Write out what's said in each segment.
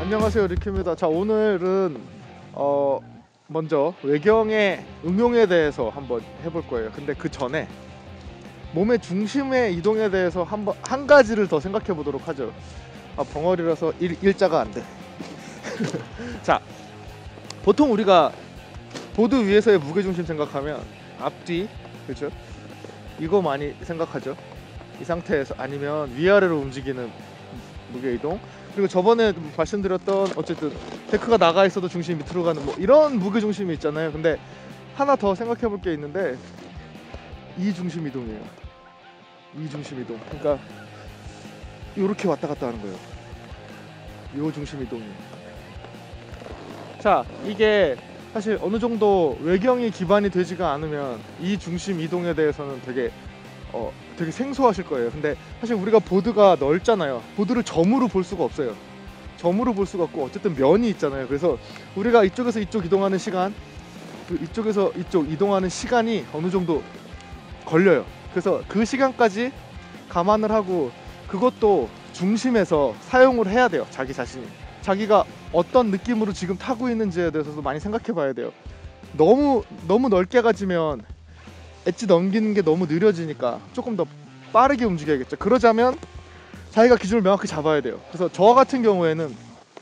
안녕하세요, 리큐입니다. 자, 오늘은 먼저 외경의 응용에 대해서 한번 해볼 거예요. 근데 그 전에 몸의 중심의 이동에 대해서 한 가지를 더 생각해 보도록 하죠. 벙어리라서 일자가 안 돼. 자, 보통 우리가 보드 위에서의 무게중심 생각하면 앞뒤, 그렇죠? 이거 많이 생각하죠. 이 상태에서, 아니면 위아래로 움직이는 무게이동, 그리고 저번에 말씀드렸던 어쨌든 데크가 나가 있어도 중심이 밑으로 가는 뭐 이런 무게중심이 있잖아요. 근데 하나 더 생각해 볼 게 있는데, 이중심 이동이에요. 이중심 이동. 그러니까 이렇게 왔다 갔다 하는 거예요. 요 중심 이동이. 자, 이게 사실 어느 정도 외경이 기반이 되지가 않으면 이 중심 이동에 대해서는 되게 생소하실 거예요. 근데 사실 우리가 보드가 넓잖아요. 보드를 점으로 볼 수가 없어요. 점으로 볼 수가 없고, 어쨌든 면이 있잖아요. 그래서 우리가 이쪽에서 이쪽 이동하는 시간, 이쪽에서 이쪽 이동하는 시간이 어느 정도 걸려요. 그래서 그 시간까지 감안을 하고, 그것도 중심에서 사용을 해야 돼요. 자기 자신이, 자기가 어떤 느낌으로 지금 타고 있는지에 대해서도 많이 생각해 봐야 돼요. 너무 넓게 가지면 엣지 넘기는 게 너무 느려지니까 조금 더 빠르게 움직여야겠죠. 그러자면 자기가 기준을 명확히 잡아야 돼요. 그래서 저 같은 경우에는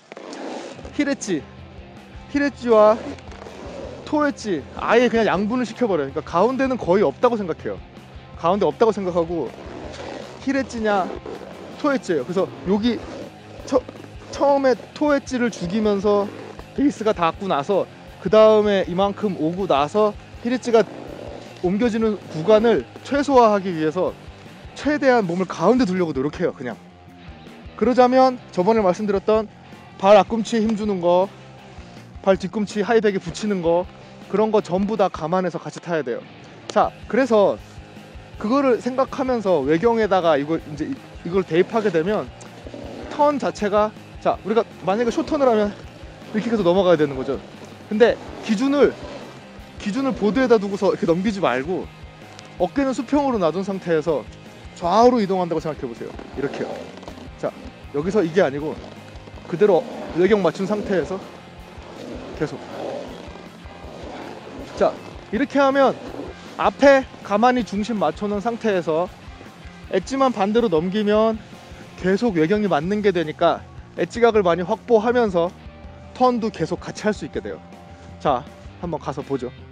힐 엣지와 토 엣지 아예 그냥 양분을 시켜버려요. 그러니까 가운데는 거의 없다고 생각해요. 가운데 없다고 생각하고 힐 엣지냐 토 엣지예요. 그래서 여기 처음에 토 엣지를 죽이면서 베이스가 닿고 나서, 그 다음에 이만큼 오고 나서 힐 엣지가 옮겨지는 구간을 최소화하기 위해서 최대한 몸을 가운데 두려고 노력해요. 그냥 그러자면 저번에 말씀드렸던 발 앞꿈치에 힘주는 거, 발 뒤꿈치 하이백에 붙이는 거, 그런 거 전부 다 감안해서 같이 타야 돼요. 자, 그래서 그거를 생각하면서 외경에다가 이걸 대입하게 되면 턴 자체가, 자, 우리가 만약에 숏턴을 하면 이렇게 해서 넘어가야 되는 거죠. 근데 기준을 보드에다 두고서 이렇게 넘기지 말고 어깨는 수평으로 놔둔 상태에서 좌우로 이동한다고 생각해 보세요. 이렇게요. 자, 여기서 이게 아니고 그대로 외경 맞춘 상태에서 계속. 자, 이렇게 하면 앞에 가만히 중심 맞춰놓은 상태에서 엣지만 반대로 넘기면 계속 외경이 맞는 게 되니까 엣지각을 많이 확보하면서 턴도 계속 같이 할 수 있게 돼요. 자, 한번 가서 보죠.